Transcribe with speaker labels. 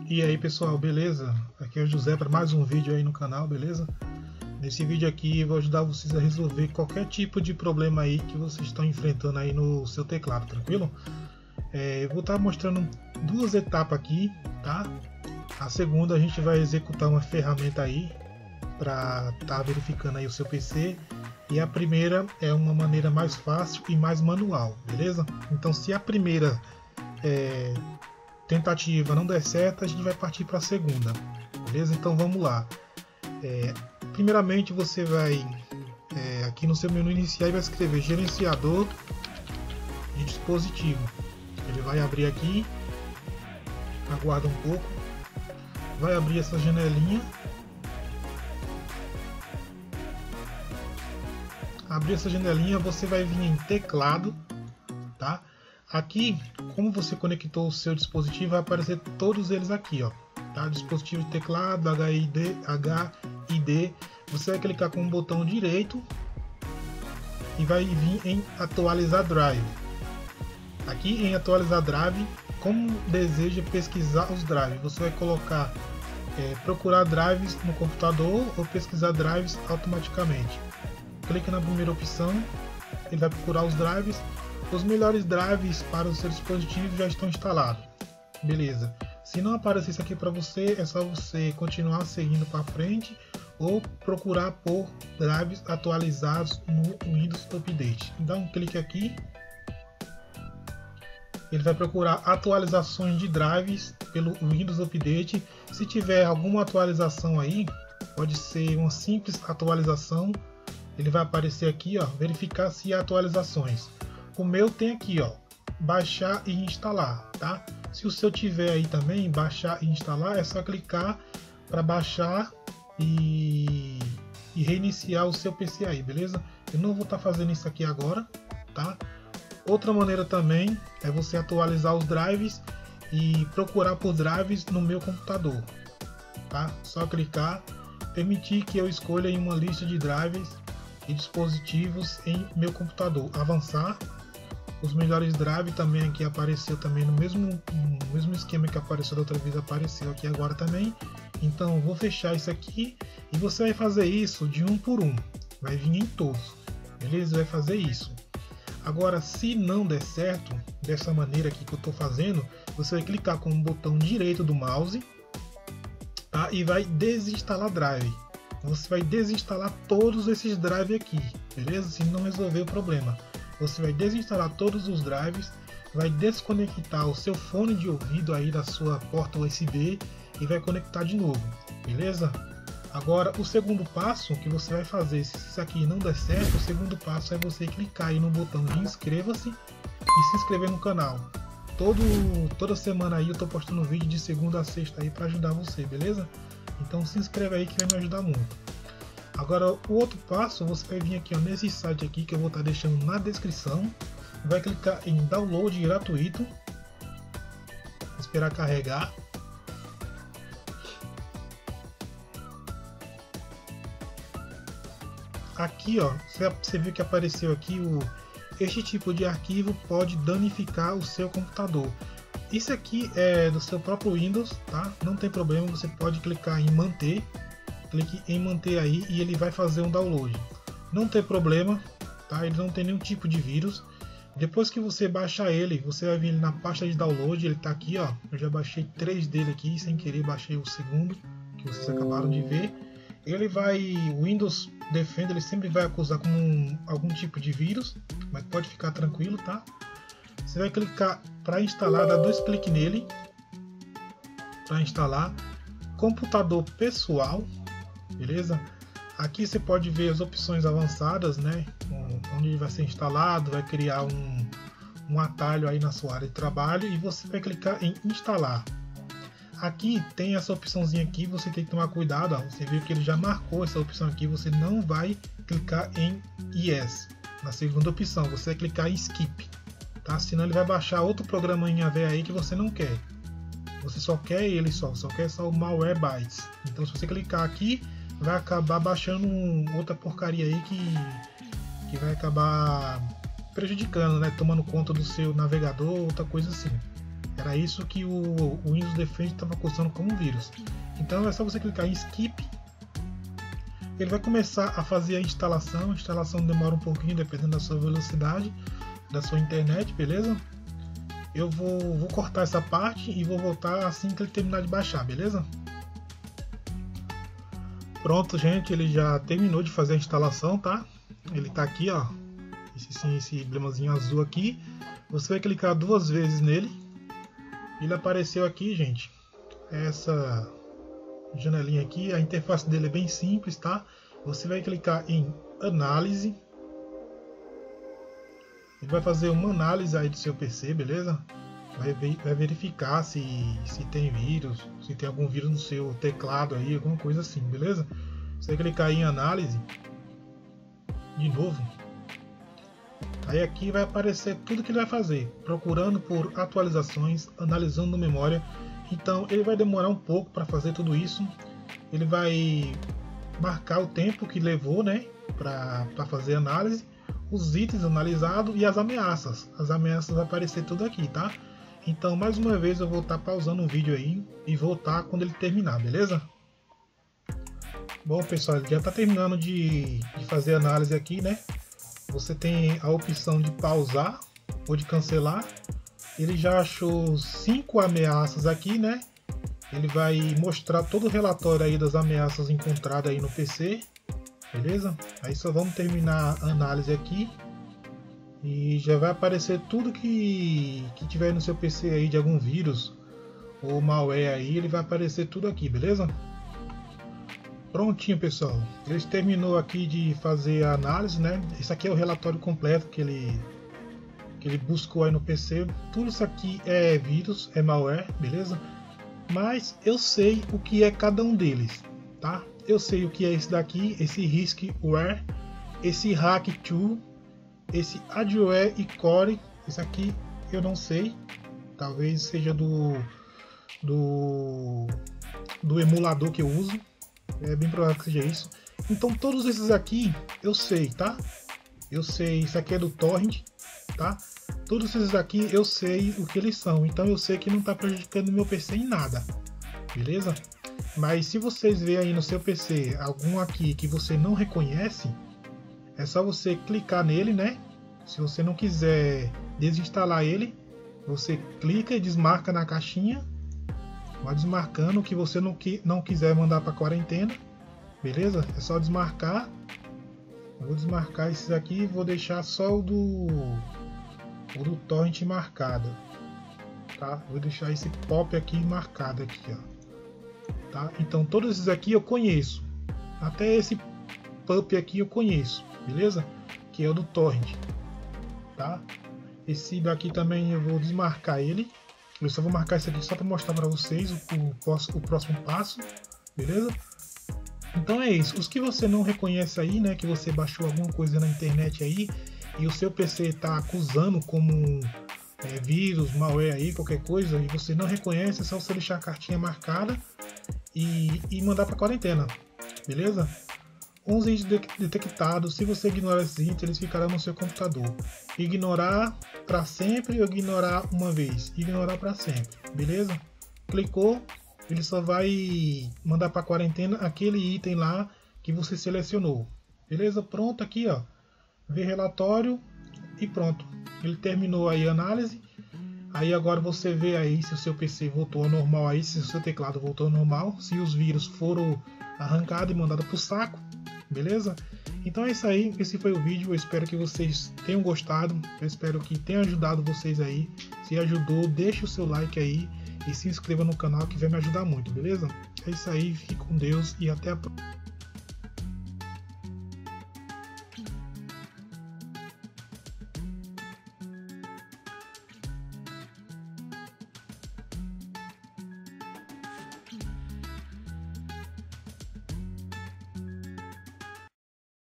Speaker 1: E aí pessoal, beleza? Aqui é o José para mais um vídeo aí no canal, beleza? Nesse vídeo aqui eu vou ajudar vocês a resolver qualquer tipo de problema aí que vocês estão enfrentando aí no seu teclado, tranquilo? Eu vou estar mostrando duas etapas aqui, tá? A segunda a gente vai executar uma ferramenta aí para estar verificando aí o seu PC. E a primeira é uma maneira mais fácil e mais manual, beleza? Então se a primeira tentativa não der certo, a gente vai partir para a segunda, beleza? Então vamos lá. Primeiramente você vai aqui no seu menu inicial e vai escrever gerenciador de dispositivo. Ele vai abrir aqui, aguarda um pouco, vai abrir essa janelinha. Abrir essa janelinha, você vai vir em teclado, tá? Aqui, como você conectou o seu dispositivo, vai aparecer todos eles aqui, ó, tá? Dispositivo de teclado, HID, você vai clicar com o botão direito e vai vir em atualizar drive. Aqui em atualizar drive, como deseja pesquisar os drives, você vai colocar procurar drives no computador ou pesquisar drives automaticamente. Clique na primeira opção, ele vai procurar os drives. Os melhores drives para o seu dispositivo já estão instalados. Beleza. Se não aparecer isso aqui para você, é só você continuar seguindo para frente ou procurar por drives atualizados no Windows Update. Dá um clique aqui. Ele vai procurar atualizações de drives pelo Windows Update. Se tiver alguma atualização aí, pode ser uma simples atualização. Ele vai aparecer aqui, ó, verificar se há atualizações. O meu tem aqui, ó, baixar e instalar, tá? Se o seu tiver aí também, baixar e instalar, é só clicar para baixar e reiniciar o seu PC aí, beleza? Eu não vou estar fazendo isso aqui agora, tá? Outra maneira também é você atualizar os drives e procurar por drives no meu computador, tá? Só clicar, permitir que eu escolha em uma lista de drives e dispositivos em meu computador, avançar. Os melhores drives também aqui apareceu também no mesmo esquema que apareceu da outra vez, apareceu aqui agora também. Então vou fechar isso aqui e você vai fazer isso de um por um, vai vir em todos, beleza? Vai fazer isso. Agora, se não der certo dessa maneira aqui que eu estou fazendo, você vai clicar com o botão direito do mouse, tá? E vai desinstalar drive. Você vai desinstalar todos esses drives aqui, beleza? Se não resolver o problema, você vai desinstalar todos os drives, vai desconectar o seu fone de ouvido aí da sua porta USB e vai conectar de novo, beleza? Agora o segundo passo que você vai fazer, se isso aqui não der certo, o segundo passo é você clicar aí no botão de inscreva-se e se inscrever no canal. Toda semana aí eu tô postando vídeo de segunda a sexta aí para ajudar você, beleza? Então se inscreve aí que vai me ajudar muito. Agora o outro passo, você vai vir aqui, ó, nesse site aqui que eu vou estar deixando na descrição, vai clicar em download gratuito, esperar carregar. Aqui, ó, você viu que apareceu aqui este tipo de arquivo pode danificar o seu computador. Isso aqui é do seu próprio Windows, tá? Não tem problema, você pode clicar em manter. Clique em manter aí e ele vai fazer um download. Não tem problema, tá? Ele não tem nenhum tipo de vírus. Depois que você baixar ele, você vai vir na pasta de download. Ele tá aqui, ó. Eu já baixei 3 dele aqui, sem querer baixei o segundo, que vocês acabaram de ver. Ele vai, o Windows Defender, ele sempre vai acusar como algum tipo de vírus, mas pode ficar tranquilo, tá? Você vai clicar para instalar, dá 2 cliques nele para instalar. Computador pessoal, beleza? Aqui você pode ver as opções avançadas, né? Onde ele vai ser instalado, vai criar um atalho aí na sua área de trabalho e você vai clicar em instalar. Aqui tem essa opçãozinha aqui, você tem que tomar cuidado, ó. Você viu que ele já marcou essa opção aqui, você não vai clicar em Yes. Na segunda opção, você vai clicar em Skip, tá? Senão ele vai baixar outro programa em AV aí que você não quer. Você só quer ele só quer só o Malwarebytes. Então se você clicar aqui, vai acabar baixando outra porcaria aí que vai acabar prejudicando, né? Tomando conta do seu navegador, outra coisa assim. Era isso que o Windows Defender estava acusando como vírus. Então é só você clicar em Skip. Ele vai começar a fazer a instalação. A instalação demora um pouquinho, dependendo da sua velocidade, da sua internet, beleza? Eu vou cortar essa parte e vou voltar assim que ele terminar de baixar, beleza? Pronto, gente, ele já terminou de fazer a instalação, tá? Ele tá aqui, ó, esse emblemazinho azul aqui. Você vai clicar 2 vezes nele. Ele apareceu aqui, gente. Essa janelinha aqui, a interface dele é bem simples, tá? Você vai clicar em análise. Ele vai fazer uma análise aí do seu PC, beleza? Vai verificar se tem vírus, se tem algum vírus no seu teclado aí, alguma coisa assim, beleza? Você vai clicar em análise de novo. Aí aqui vai aparecer tudo que ele vai fazer, procurando por atualizações, analisando memória. Então ele vai demorar um pouco para fazer tudo isso. Ele vai marcar o tempo que levou, né, para fazer a análise, os itens analisados e as ameaças. As ameaças vão aparecer tudo aqui, tá? Então mais uma vez eu vou estar pausando o vídeo aí e voltar quando ele terminar, beleza? Bom, pessoal, ele já está terminando de fazer a análise aqui, né? Você tem a opção de pausar ou de cancelar. Ele já achou 5 ameaças aqui, né? Ele vai mostrar todo o relatório aí das ameaças encontradas aí no PC, beleza? Aí só vamos terminar a análise aqui e já vai aparecer tudo que tiver no seu PC aí de algum vírus ou malware aí, ele vai aparecer tudo aqui, beleza? Prontinho, pessoal. Ele terminou aqui de fazer a análise, né? Esse aqui é o relatório completo que ele buscou aí no PC. Tudo isso aqui é vírus, é malware, beleza? Mas eu sei o que é cada um deles, tá? Eu sei o que é esse daqui, esse Riskware, esse Hack2, esse Adware e Core. Esse aqui eu não sei, talvez seja do emulador que eu uso. É bem provável que seja isso. Então todos esses aqui eu sei, tá? Eu sei, isso aqui é do Torrent, tá? Todos esses aqui eu sei o que eles são. Então eu sei que não está prejudicando meu PC em nada, beleza? Mas se vocês verem aí no seu PC algum aqui que você não reconhece, é só você clicar nele, né? Se você não quiser desinstalar ele, você clica e desmarca na caixinha. Vai desmarcando o que você não quiser mandar para quarentena, beleza? É só desmarcar. Eu vou desmarcar esses aqui e vou deixar só o do torrent marcado, tá? Vou deixar esse pop aqui marcado aqui, ó, tá? Então todos esses aqui eu conheço, até esse pub aqui eu conheço, beleza? Que é o do torrent, tá? Esse daqui também eu vou desmarcar ele. Eu só vou marcar isso aqui só para mostrar para vocês o próximo passo, beleza? Então é isso. Os que você não reconhece aí, né, que você baixou alguma coisa na internet aí e o seu PC está acusando como vírus, malware aí, qualquer coisa, e você não reconhece, é só você deixar a cartinha marcada e mandar para quarentena, beleza? 11 itens detectados. Se você ignorar esses itens, eles ficarão no seu computador. Ignorar para sempre ou ignorar uma vez? Ignorar para sempre, beleza? Clicou, ele só vai mandar para quarentena aquele item lá que você selecionou, beleza? Pronto, aqui ó, ver relatório e pronto. Ele terminou aí a análise. Aí agora você vê aí se o seu PC voltou ao normal aí, se o seu teclado voltou ao normal, se os vírus foram arrancados e mandados pro saco. Beleza? Então é isso aí, esse foi o vídeo, eu espero que vocês tenham gostado, eu espero que tenha ajudado vocês aí. Se ajudou, deixe o seu like aí e se inscreva no canal que vai me ajudar muito, beleza? É isso aí, fique com Deus e até a próxima.